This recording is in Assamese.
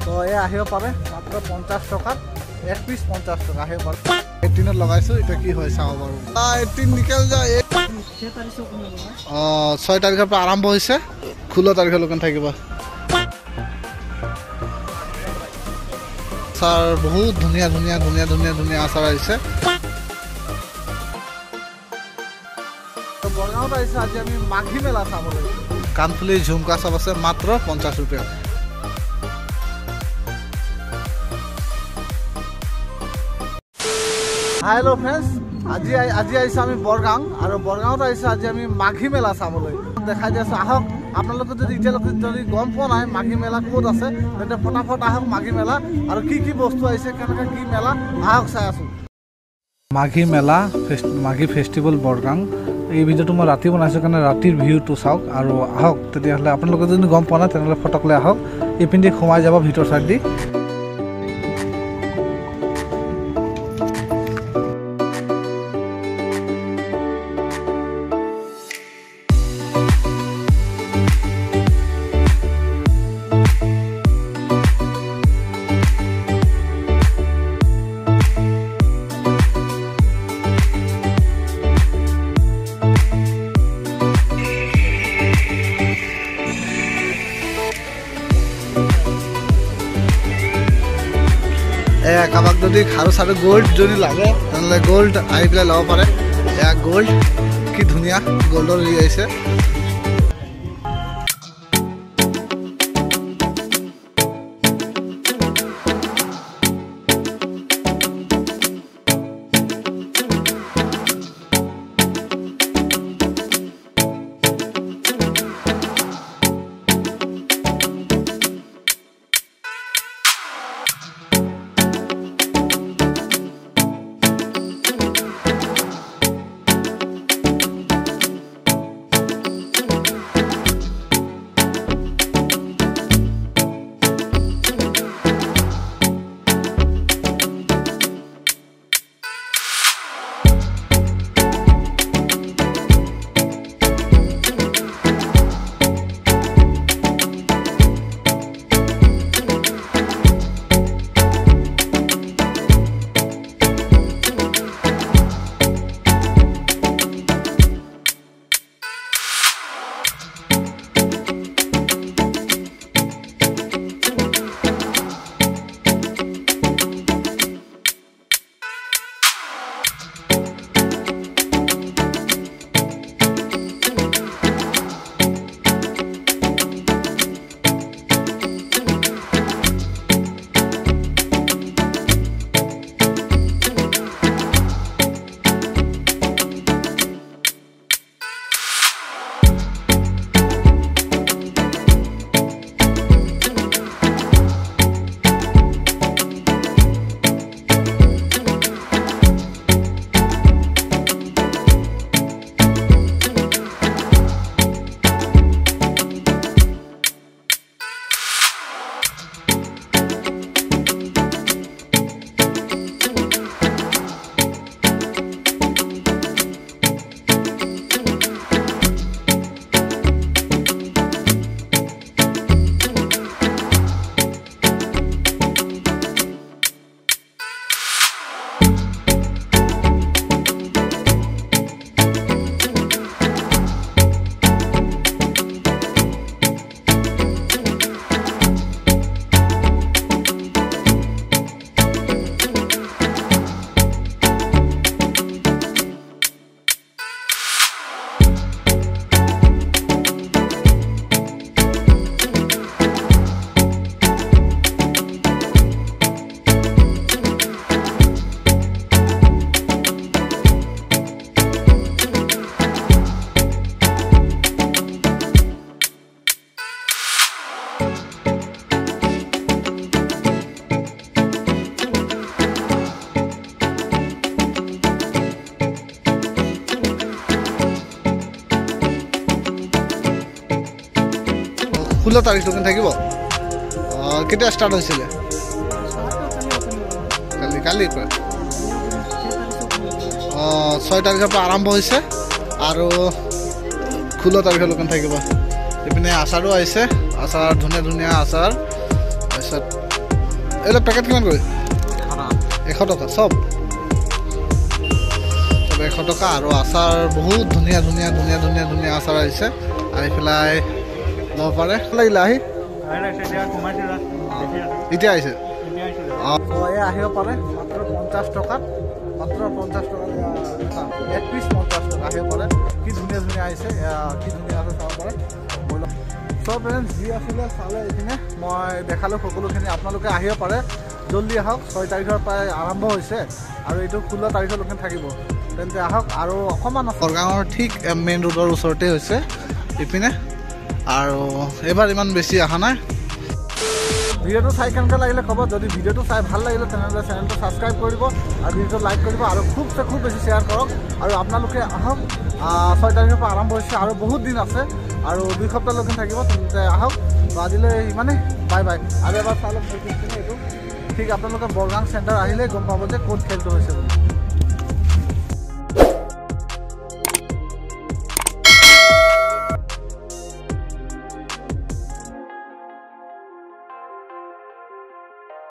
তো এই আহিব পাৰে মাত্ৰ 50 টকাত এক পিস 50 টকা আহিব পাৰে 18 লগাইছো এটা কি হয় চাও বাৰু 18 নিকল যায় 6 তাৰিখৰ পৰা আৰম্ভ হৈছে 16 তাৰিখলৈকে থাকিব আচাৰ বহুত ধুনীয়া ধুনীয়া ধুনীয়া ধুনীয়া ধুনীয়া আচাৰ আহিছে তো বৰগাঁৱত আহিছে আজি আমি মাঘী মেলা চাবলৈ কানফুলি ঝুমকা সব আছে মাত্ৰ 50 টকা हेलो फ्रेंड्स আজি আহিছে আমি বৰগাঁও আৰু বৰগাঁৱত আহিছে আজি আমি মাঘী মেলা চাবলৈ দেখাই দিছো আহক আপোনালোকে যদি ইতিয়ালৈকে যদি গম পোৱা নাই মাঘী মেলা ক'ত আছে তেন্তে ফটাফট আহক মাঘী মেলা আৰু কি বস্তু আহিছে কেনেকৈ কি মেলা আহক চাই আছো মাঘী ফেষ্টিভেল বৰগাঁও এই ভিডিঅ'টো মই ৰাতি বনাইছো কাৰণে ৰাতিৰ ভিউটো চাওক আৰু আহক তেতিয়াহ'লে আপোনালোকে যদি গম পোৱা নাই তেনেহ'লে ফটকলে আহক এই পিন্ধি সোমাই যাব ভিতৰ চাইড দি কাবাক যদি খাৰু চাৰু গোল্ড যদি লাগে তেনেহ'লে গোল্ড আহি পেলাই ল'ব পাৰে এয়া গোল্ড কি ধুনীয়া গোল্ডৰ আহিছে ষোল্ল তাৰিখলৈকে থাকিব কেতিয়া ষ্টাৰ্ট হৈছিলে কালি পৰা 6 তাৰিখৰ পৰা আৰম্ভ হৈছে আৰু 16 তাৰিখলৈকে থাকিব এইপিনে আচাৰো আহিছে আচাৰ ধুনীয়া ধুনীয়া আচাৰ তাৰপিছত এইবিলাক পেকেট কিমান কৰি 100 টকা চব 100 টকা আৰু আচাৰ বহুত ধুনীয়া ধুনীয়া ধুনীয়া ধুনীয়া ধুনীয়া আচাৰ আহিছে আহি পেলাই ল'ব পাৰে লাগিলে আহি এতিয়া আহিছে এই আহিব পাৰে মাত্ৰ 50 টকাত মাত্ৰ 50 টকা এক পিচ 50 টকা আহিব পাৰে কি ধুনীয়া ধুনীয়া আহিছে কি ধুনীয়া আছে চাব পাৰে সব ফ্ৰেণ্ডছ যি আছিলে চালে এইখিনি মই দেখালোঁ সকলোখিনি আপোনালোকে আহিব পাৰে জলদি আহক 6 তাৰিখৰ পৰাই আৰম্ভ হৈছে আৰু এইটো 16 তাৰিখলৈকে থাকিব তেন্তে আহক আৰু অকণমান বৰগাঁৱৰ ঠিক মেইন ৰোডৰ ওচৰতে হৈছে ইপিনে আৰু এইবাৰ ইমান বেছি অহা নাই ভিডিঅ'টো চাই কেনেকৈ লাগিলে ক'ব যদি ভিডিঅ'টো চাই ভাল লাগিলে তেনেহ'লে চেনেলটো ছাবস্ক্ৰাইব কৰিব আৰু ভিডিঅ'টো লাইক কৰিব আৰু খুব বেছি শ্বেয়াৰ কৰক আৰু আপোনালোকে আহক 6 তাৰিখৰ পৰা আৰম্ভ হৈছে আৰু বহুত দিন আছে আৰু 2 সপ্তাহলৈকে থাকিব তেন্তে আহক আজিলৈ ইমানেই বাই বাই আৰু এবাৰ চাই লওক এইটো ঠিক আপোনালোকে বৰগাং চেণ্টাৰ আহিলে গম পাব যে ক'ত খেলটো হৈছে বুলি